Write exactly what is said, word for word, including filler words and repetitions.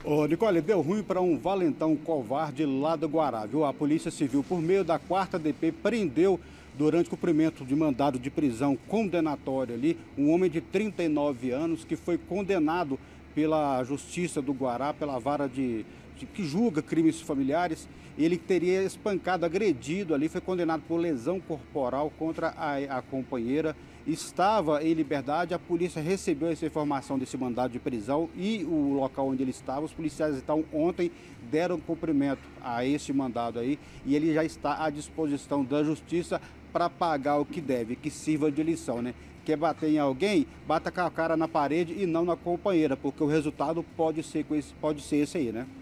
Ô, Nicole, deu ruim para um valentão covarde lá do Guará, viu? A Polícia Civil, por meio da quarta D P, prendeu, durante o cumprimento de mandado de prisão condenatório ali, um homem de trinta e nove anos que foi condenado pela Justiça do Guará, pela vara de, de- que julga crimes familiares. Ele teria espancado, agredido ali, foi condenado por lesão corporal contra a, a companheira. Estava em liberdade, a polícia recebeu essa informação desse mandado de prisão e o local onde ele estava. Os policiais, então, ontem deram cumprimento a esse mandado aí e ele já está à disposição da justiça para pagar o que deve, que sirva de lição, né? Quer bater em alguém, bata com a cara na parede e não na companheira, porque o resultado pode ser, com esse- pode ser esse aí, né?